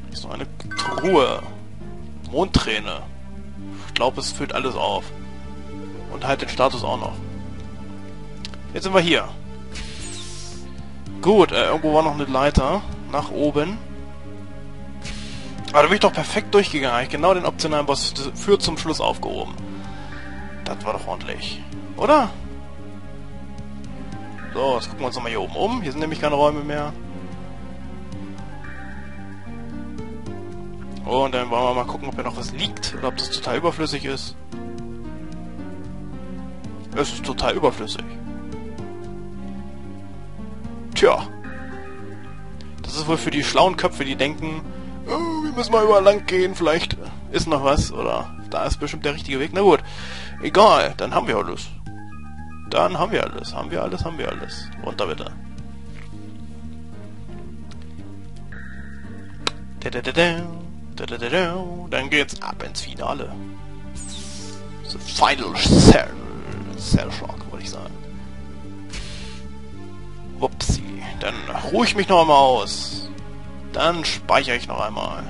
Hier ist noch eine Truhe. Mondträne. Ich glaube, es füllt alles auf. Und halt den Status auch noch. Jetzt sind wir hier. Gut, irgendwo war noch eine Leiter. Nach oben. Aber da bin ich doch perfekt durchgegangen. Habe ich genau den optionalen Boss für zum Schluss aufgehoben. Das war doch ordentlich. Oder? So, jetzt gucken wir uns nochmal hier oben um. Hier sind nämlich keine Räume mehr. Und dann wollen wir mal gucken, ob hier noch was liegt. Oder ob das total überflüssig ist. Es ist total überflüssig. Tja. Das ist wohl für die schlauen Köpfe, die denken, oh, wir müssen mal überall lang gehen, vielleicht ist noch was. Oder da ist bestimmt der richtige Weg. Na gut. Egal, dann haben wir alles. Dann haben wir alles. Haben wir alles, haben wir alles. Runter bitte. Dann geht's ab ins Finale. The Final Cell Shock, würde ich sagen. Wupsi. Dann ruhe ich mich noch einmal aus. Dann speichere ich noch einmal.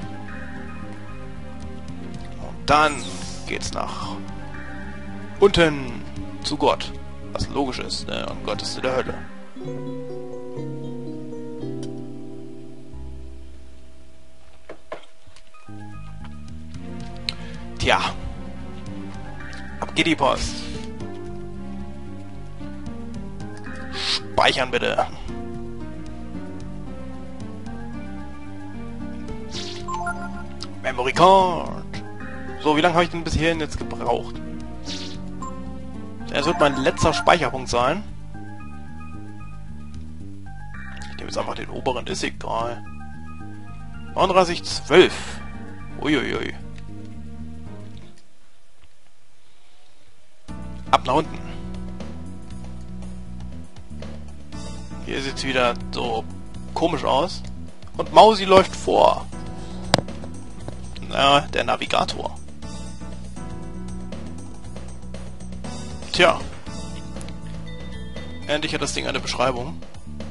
Und dann geht's nach unten zu Gott. Was logisch ist, ne? Und Gott ist in der Hölle. Tja. Ab geht die Post. Speichern bitte. Memory Card. So, wie lange habe ich denn bis hierhin jetzt gebraucht? Es wird mein letzter Speicherpunkt sein. Ich nehme jetzt einfach den oberen, ist egal. 39,12. Uiuiui. Ab nach unten. Hier sieht es wieder so komisch aus. Und Mausi läuft vor. Na, der Navigator. Tja. Endlich hat das Ding eine Beschreibung.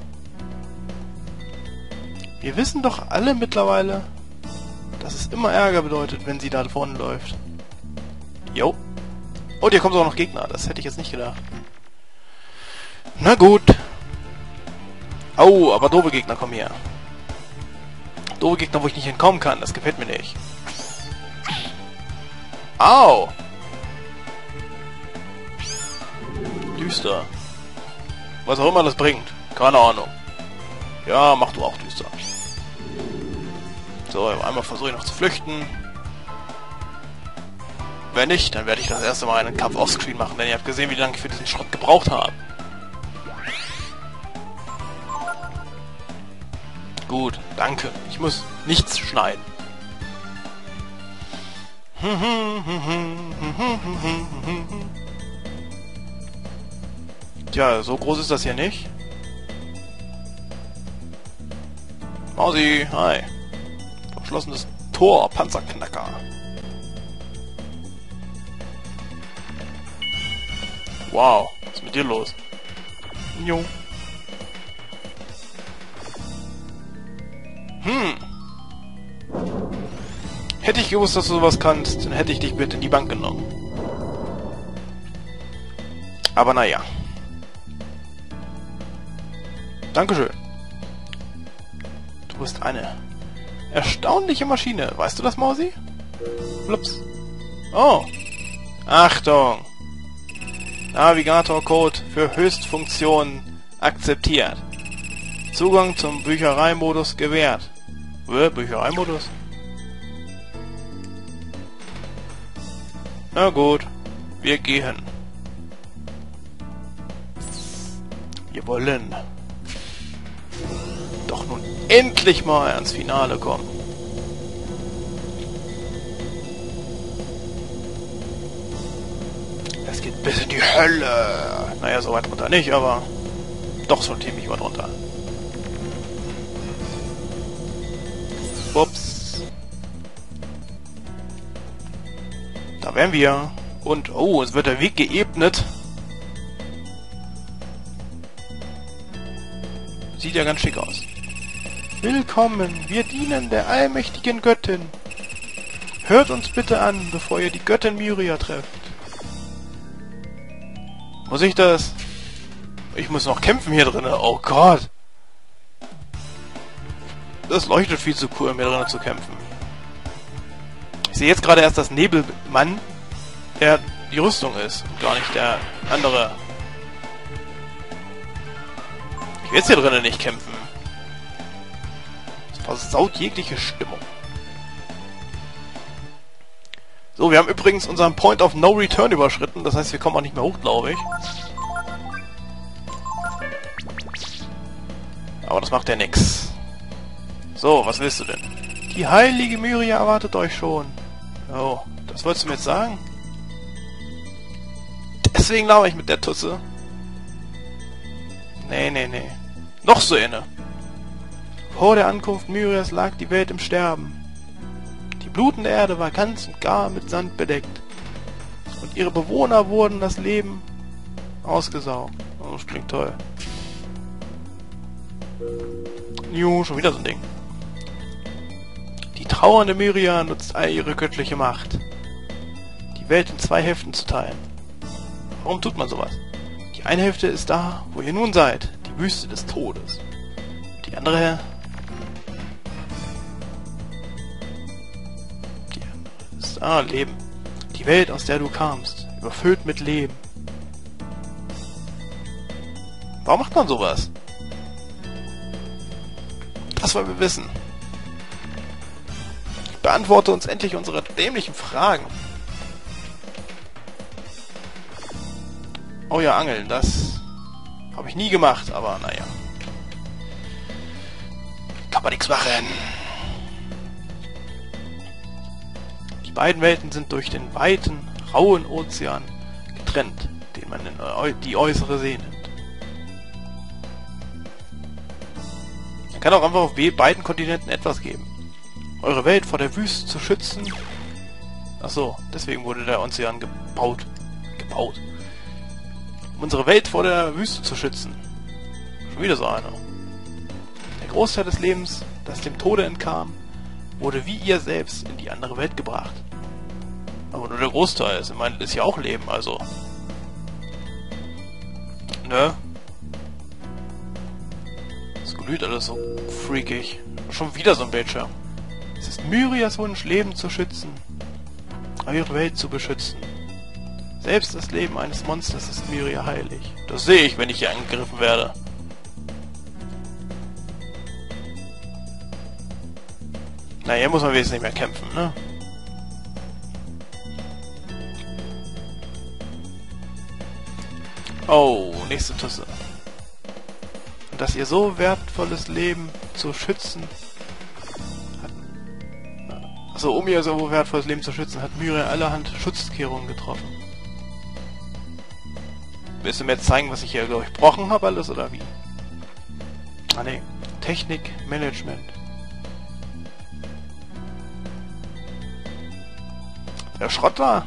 Wir wissen doch alle mittlerweile, dass es immer Ärger bedeutet, wenn sie da vorne läuft. Jo. Oh, hier kommen auch noch Gegner. Das hätte ich jetzt nicht gedacht. Na gut. Oh, aber doofe Gegner kommen hier. Doofe Gegner, wo ich nicht entkommen kann. Das gefällt mir nicht. Au! Düster. Was auch immer das bringt. Keine Ahnung. Ja, mach du auch düster. So, einmal versuche ich noch zu flüchten. Wenn nicht, dann werde ich das erste Mal einen Kampf offscreen machen, denn ihr habt gesehen, wie lange ich für diesen Schrott gebraucht habe. Gut, danke. Ich muss nichts schneiden. Tja, so groß ist das hier nicht. Mausi, hi. Verschlossenes Tor, Panzerknacker. Wow, was ist mit dir los? Jo. Hätte ich gewusst, dass du sowas kannst, dann hätte ich dich bitte in die Bank genommen. Aber naja. Dankeschön. Du bist eine erstaunliche Maschine. Weißt du das, Mausi? Flups. Oh. Achtung. Navigator-Code für Höchstfunktionen akzeptiert. Zugang zum Büchereimodus gewährt. Büchereimodus? Na gut, wir gehen. Wir wollen doch nun endlich mal ans Finale kommen. Es geht bis in die Hölle. Naja, so weit runter nicht, aber doch so ziemlich weit runter. Ups. Da wären wir. Und, oh, es wird der Weg geebnet. Sieht ja ganz schick aus. Willkommen, wir dienen der allmächtigen Göttin. Hört uns bitte an, bevor ihr die Göttin Myria trefft. Muss ich das? Ich muss noch kämpfen hier drinnen. Oh Gott. Das leuchtet viel zu cool, um hier drinnen zu kämpfen. Ich sehe jetzt gerade erst das Nebelmann, der die Rüstung ist. Und gar nicht der andere. Ich will jetzt hier drinnen nicht kämpfen. Das versaut jegliche Stimmung. So, wir haben übrigens unseren Point of No Return überschritten. Das heißt, wir kommen auch nicht mehr hoch, glaube ich. Aber das macht ja nix. So, was willst du denn? Die heilige Myria erwartet euch schon. Oh, das wolltest du mir jetzt sagen? Deswegen laber ich mit der Tusse. Nee. Noch so eine. Vor der Ankunft Myrias lag die Welt im Sterben. Die blutende Erde war ganz und gar mit Sand bedeckt. Und ihre Bewohner wurden das Leben ausgesaugt. Oh, das klingt toll. Jo, schon wieder so ein Ding. Die trauernde Myria nutzt all ihre göttliche Macht, die Welt in 2 Hälften zu teilen. Warum tut man sowas? Die eine Hälfte ist da, wo ihr nun seid, die Wüste des Todes. Die andere ist Leben. Die Welt, aus der du kamst, überfüllt mit Leben. Warum macht man sowas? Das wollen wir wissen. Beantworte uns endlich unsere dämlichen Fragen. Oh ja, Angeln, das habe ich nie gemacht, aber naja. Kann man nichts machen. Die beiden Welten sind durch den weiten, rauen Ozean getrennt, den man in die äußere See nennt. Man kann auch einfach auf beiden Kontinenten etwas geben. Eure Welt vor der Wüste zu schützen. Achso, deswegen wurde der Ozean gebaut. Um unsere Welt vor der Wüste zu schützen. Schon wieder so einer. Der Großteil des Lebens, das dem Tode entkam, wurde wie ihr selbst in die andere Welt gebracht. Aber nur der Großteil. Ich meine, ist ja auch Leben, also. Ne? Das glüht alles so freakig. Schon wieder so ein Bildschirm. Es ist Myrias Wunsch, Leben zu schützen. Eure Welt zu beschützen. Selbst das Leben eines Monsters ist Myria heilig. Das sehe ich, wenn ich hier angegriffen werde. Na, hier muss man wenigstens nicht mehr kämpfen, ne? Oh, nächste Tusse. Und dass ihr so wertvolles Leben zu schützen... Also, um ihr so wertvolles Leben zu schützen, hat Myria allerhand Schutzkehrungen getroffen. Willst du mir jetzt zeigen, was ich hier durchbrochen habe alles, oder wie? Ah ne, Technik, Management. Der Schrott da?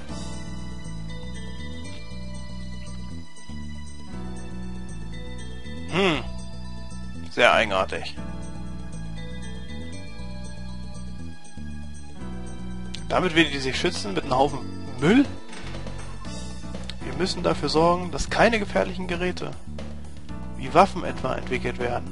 Sehr eigenartig. Damit will die sich schützen mit einem Haufen Müll? Wir müssen dafür sorgen, dass keine gefährlichen Geräte, wie Waffen etwa, entwickelt werden.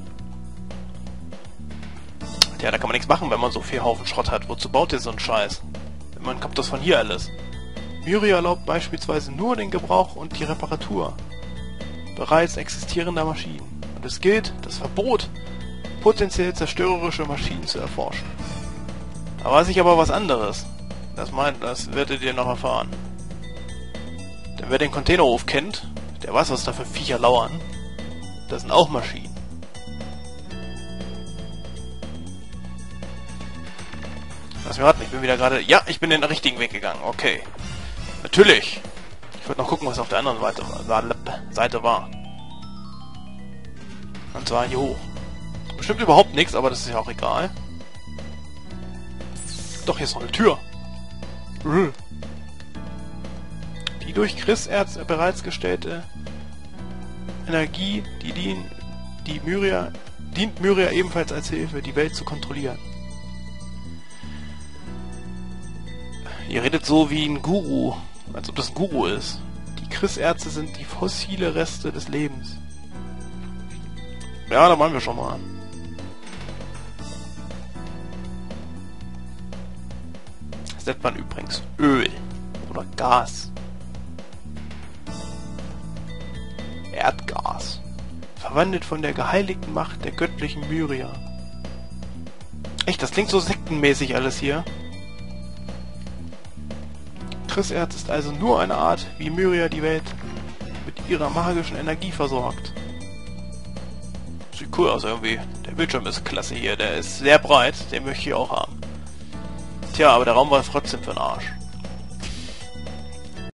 Tja, da kann man nichts machen, wenn man so viel Haufen Schrott hat. Wozu baut ihr so einen Scheiß? Man kommt das von hier alles. Myria erlaubt beispielsweise nur den Gebrauch und die Reparatur bereits existierender Maschinen. Und es gilt das Verbot, potenziell zerstörerische Maschinen zu erforschen. Da weiß ich aber was anderes. Das werdet ihr noch erfahren. Denn wer den Containerhof kennt, der weiß, was da für Viecher lauern. Das sind auch Maschinen. Lass mich raten, ich bin wieder gerade... Ja, ich bin den richtigen Weg gegangen. Okay. Natürlich. Ich wollte noch gucken, was auf der anderen Seite war. Und zwar hier hoch. Bestimmt überhaupt nichts, aber das ist ja auch egal. Doch, hier ist noch eine Tür. Die durch Chris Erz bereits gestellte Energie, die Myria dient Myria ebenfalls als Hilfe, die Welt zu kontrollieren. Ihr redet so wie ein Guru, als ob das ein Guru ist. Die Chris-Erze sind die fossile Reste des Lebens. Ja, da waren wir schon mal. Das nennt man übrigens Öl oder Gas. Erdgas. Verwandelt von der geheiligten Macht der göttlichen Myria. Echt, das klingt so sektenmäßig alles hier. Chris-Erz ist also nur eine Art, wie Myria die Welt mit ihrer magischen Energie versorgt. Sieht cool aus irgendwie. Der Bildschirm ist klasse hier. Der ist sehr breit. Den möchte ich auch haben. Tja, aber der Raum war trotzdem für den Arsch.